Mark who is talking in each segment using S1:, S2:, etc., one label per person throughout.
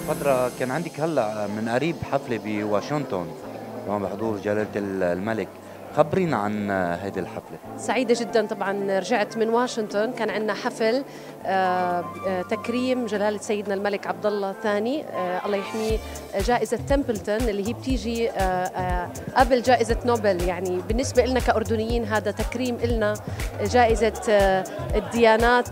S1: فترة كان عندك هلا من قريب حفلة بواشنطن طبعا بحضور جلالة الملك، خبرينا عن هيدي الحفلة.
S2: سعيدة جدا طبعا، رجعت من واشنطن، كان عندنا حفل تكريم جلالة سيدنا الملك عبد الله الثاني الله يحميه، جائزة تمبلتون اللي هي بتيجي قبل جائزة نوبل. يعني بالنسبة لنا كأردنيين هذا تكريم لنا، جائزة الديانات،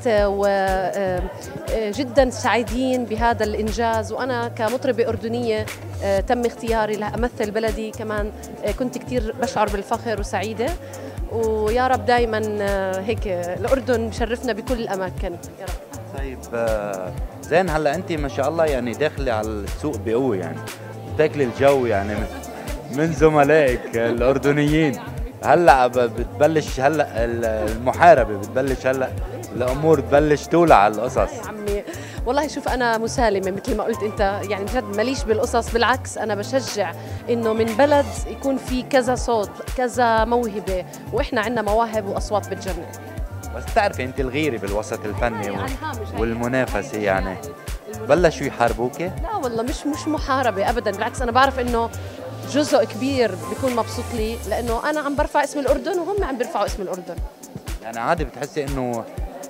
S2: وجدا سعيدين بهذا الإنجاز. وأنا كمطربة أردنية تم اختياري لأمثل بلدي، كمان كنت كثير بشعر بالفخر وسعيدة، ويا رب دائما هيك الأردن بشرفنا بكل الأماكن يا رب.
S1: طيب زين، هلا أنت ما شاء الله يعني داخلة على السوق بقوة، يعني بتاكلي الجو يعني من زملائك الأردنيين. هلا بتبلش هلا المحاربة، بتبلش هلا الأمور تبلش تولع على القصص.
S2: يا عمي والله شوف، أنا مسالمة مثل ما قلت أنت، يعني جد ماليش بالقصص، بالعكس أنا بشجع إنه من بلد يكون في كذا صوت كذا موهبة، وإحنا عندنا مواهب وأصوات بالجنة.
S1: بس بتعرفي أنت الغيرة بالوسط الفني والمنافسة يعني بلشوا يحاربوك؟
S2: لا والله مش محاربة أبدا، بالعكس أنا بعرف إنه جزء كبير بيكون مبسوط لي، لأنه أنا عم برفع اسم الأردن وهم عم بيرفعوا اسم الأردن.
S1: يعني عادي بتحسي إنه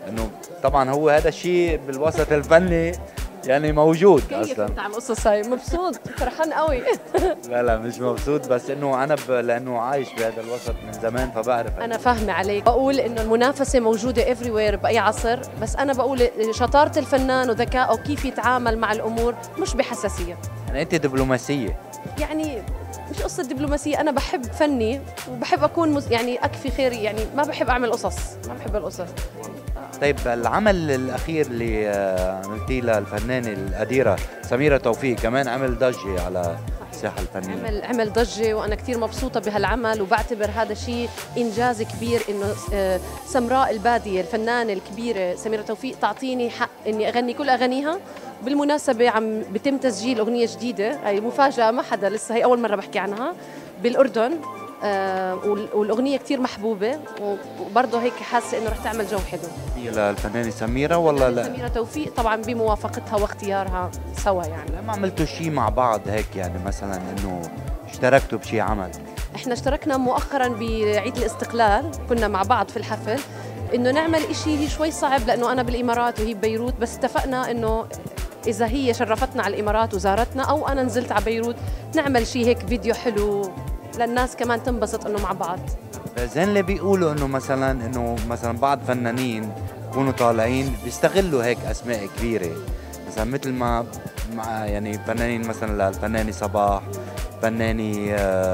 S1: طبعا هو هذا الشيء بالوسط الفني يعني موجود اصلا.
S2: كيف انت على القصص هاي؟ مبسوط فرحان قوي.
S1: لا مش مبسوط، بس انه انا لانه عايش بهذا الوسط من زمان فبعرف.
S2: انا فاهمه عليك، بقول انه المنافسه موجوده ايفري وير باي عصر، بس انا بقول شطاره الفنان وذكائه وكيف يتعامل مع الامور، مش بحساسيه.
S1: يعني انت دبلوماسيه؟
S2: يعني مش قصة دبلوماسية، أنا بحب فني وبحب أكون يعني أكفي خيري، يعني ما بحب أعمل قصص، ما بحب القصص.
S1: طيب العمل الأخير اللي عملتيه للفنانة القديرة سميرة توفيق كمان عمل ضجة على الساحة الفنية.
S2: عمل ضجة، وأنا كثير مبسوطة بهالعمل، وبعتبر هذا شيء إنجاز كبير إنه سمراء البادية الفنانة الكبيرة سميرة توفيق تعطيني حق إني أغني كل أغانيها. بالمناسبة عم بتم تسجيل أغنية جديدة، هي مفاجأة ما حدا لسه، هي أول مرة بحكي عنها بالأردن، والأغنية كتير محبوبة، وبرضه هيك حاسة إنه رح تعمل جو حلو.
S1: هي للفنانة سميرة ولا لا؟
S2: سميرة توفيق طبعا بموافقتها واختيارها سوا. يعني
S1: لما عملتوا شيء مع بعض هيك، يعني مثلا إنه اشتركتوا بشيء عمل؟
S2: إحنا اشتركنا مؤخرا بعيد الاستقلال، كنا مع بعض في الحفل، إنه نعمل إشي هي شوي صعب لأنه أنا بالإمارات وهي ببيروت، بس اتفقنا إنه إذا هي شرفتنا على الإمارات وزارتنا أو أنا نزلت على بيروت نعمل شيء هيك فيديو حلو للناس كمان تنبسط إنه مع بعض.
S1: زين اللي بيقولوا إنه مثلا بعض فنانين بيكونوا طالعين بيستغلوا هيك أسماء كبيرة، مثلا مثل ما مع يعني فنانين مثلا الفنانة صباح، فنانة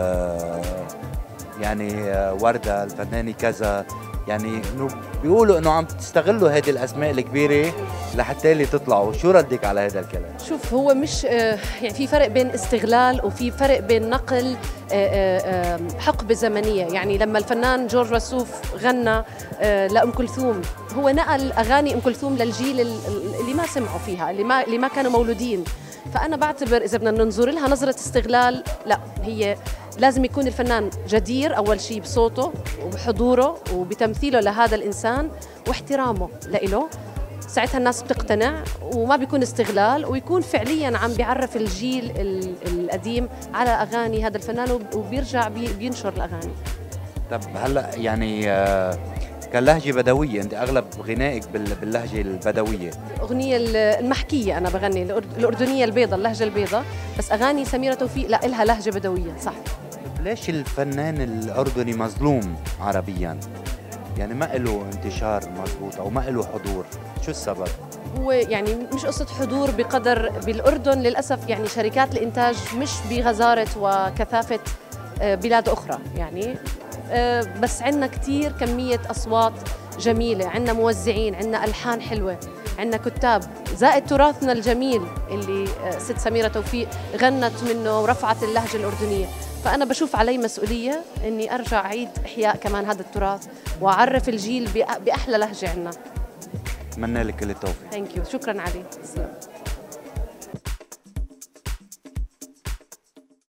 S1: يعني وردة، الفنانة كذا، يعني انه بيقولوا انه عم تستغلوا هذه الاسماء الكبيره لحتى اللي تطلعوا. شو ردك على هذا الكلام؟
S2: شوف، هو مش يعني في فرق بين استغلال وفي فرق بين نقل حقبه زمنيه. يعني لما الفنان جورج وسوف غنى لأم كلثوم، هو نقل اغاني ام كلثوم للجيل اللي ما سمعوا فيها، اللي ما كانوا مولودين. فانا بعتبر اذا بدنا ننظر لها نظره استغلال، لا، هي لازم يكون الفنان جدير أول شيء بصوته وبحضوره وبتمثيله لهذا الإنسان واحترامه لإله، ساعتها الناس بتقتنع وما بيكون استغلال، ويكون فعلياً عم بيعرف الجيل القديم على أغاني هذا الفنان وبيرجع بينشر الأغاني.
S1: طب هلأ يعني كلهجة بدوية، أنت أغلب غنائك باللهجة البدوية.
S2: الأغنية المحكية أنا بغني الأردنية البيضة، اللهجة البيضة، بس أغاني سميرة توفيق لا إلها لهجة بدوية. صح.
S1: ليش الفنان الأردني مظلوم عربياً؟ يعني ما له انتشار مضبوط أو ما له حضور، شو السبب؟
S2: هو يعني مش قصة حضور بقدر بالأردن للأسف، يعني شركات الإنتاج مش بغزارة وكثافة بلاد أخرى يعني، بس عندنا كتير كمية أصوات جميلة، عندنا موزعين، عندنا ألحان حلوة، عندنا كتاب، زائد تراثنا الجميل اللي ست سميرة توفيق غنت منه ورفعت اللهجة الأردنية. فأنا بشوف علي مسؤولية إني أرجع أعيد إحياء كمان هذا التراث وأعرف الجيل بأحلى لهجة عندنا.
S1: أتمنى لك كل التوفيق.
S2: ثانك يو، شكرا علي.